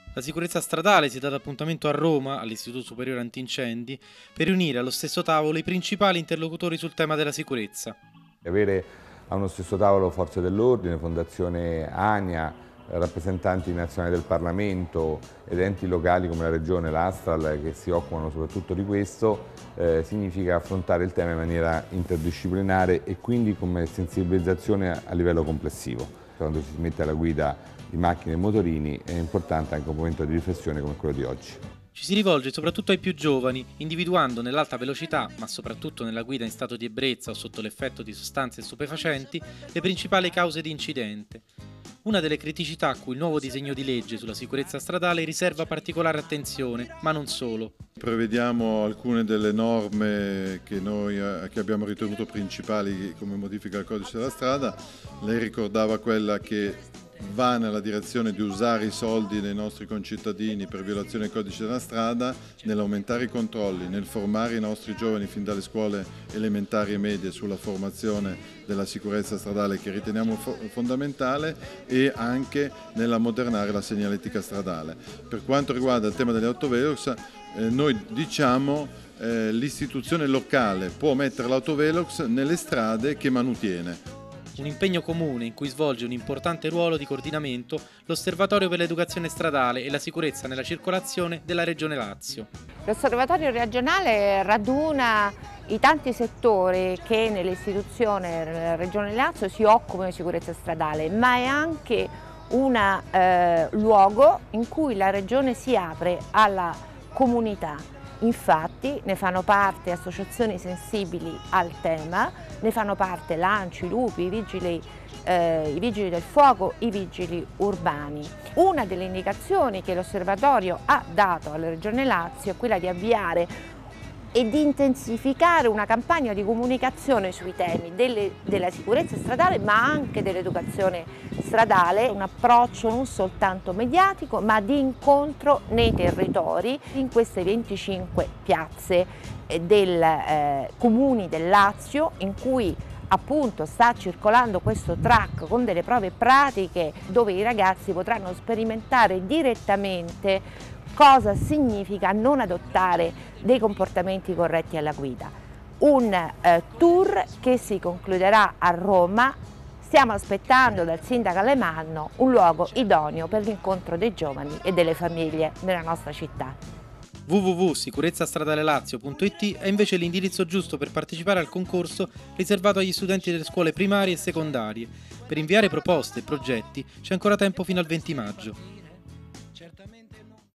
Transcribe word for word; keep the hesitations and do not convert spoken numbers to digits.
La sicurezza stradale si è data appuntamento a Roma, all'Istituto Superiore Antincendi, per riunire allo stesso tavolo i principali interlocutori sul tema della sicurezza. Avere a uno stesso tavolo forze dell'ordine, Fondazione ANIA, rappresentanti nazionali del Parlamento ed enti locali come la Regione, l'Astral, che si occupano soprattutto di questo, eh, significa affrontare il tema in maniera interdisciplinare e quindi come sensibilizzazione a livello complessivo. Quando si mette alla guida di macchine e motorini è importante anche un momento di riflessione come quello di oggi. Ci si rivolge soprattutto ai più giovani, individuando nell'alta velocità, ma soprattutto nella guida in stato di ebbrezza o sotto l'effetto di sostanze stupefacenti, le principali cause di incidente. Una delle criticità a cui il nuovo disegno di legge sulla sicurezza stradale riserva particolare attenzione, ma non solo. Prevediamo alcune delle norme che noi che abbiamo ritenuto principali come modifica al codice della strada. Lei ricordava quella che va nella direzione di usare i soldi dei nostri concittadini per violazione del codice della strada, nell'aumentare i controlli, nel formare i nostri giovani fin dalle scuole elementari e medie sulla formazione della sicurezza stradale che riteniamo fo- fondamentale e anche nell'ammodernare la segnaletica stradale. Per quanto riguarda il tema degli autovelox, eh, noi diciamo eh, l'istituzione locale può mettere l'autovelox nelle strade che manutiene. Un impegno comune in cui svolge un importante ruolo di coordinamento l'Osservatorio per l'Educazione Stradale e la Sicurezza nella Circolazione della Regione Lazio. L'Osservatorio regionale raduna i tanti settori che nell'istituzione della Regione Lazio si occupano di sicurezza stradale, ma è anche un eh, luogo in cui la Regione si apre alla comunità. Infatti ne fanno parte associazioni sensibili al tema, ne fanno parte l'ANCI, i lupi, i vigili, eh, i vigili del fuoco, i vigili urbani. Una delle indicazioni che l'Osservatorio ha dato alla Regione Lazio è quella di avviare e di intensificare una campagna di comunicazione sui temi delle, della sicurezza stradale ma anche dell'educazione stradale, un approccio non soltanto mediatico ma di incontro nei territori in queste venticinque piazze del eh, comuni del Lazio in cui appunto sta circolando questo track con delle prove pratiche dove i ragazzi potranno sperimentare direttamente cosa significa non adottare dei comportamenti corretti alla guida. Un eh, tour che si concluderà a Roma. Stiamo aspettando dal sindaco Alemanno un luogo idoneo per l'incontro dei giovani e delle famiglie nella nostra città. w w w punto sicurezzastradalerelazio punto i t è invece l'indirizzo giusto per partecipare al concorso riservato agli studenti delle scuole primarie e secondarie. Per inviare proposte e progetti c'è ancora tempo fino al venti maggio.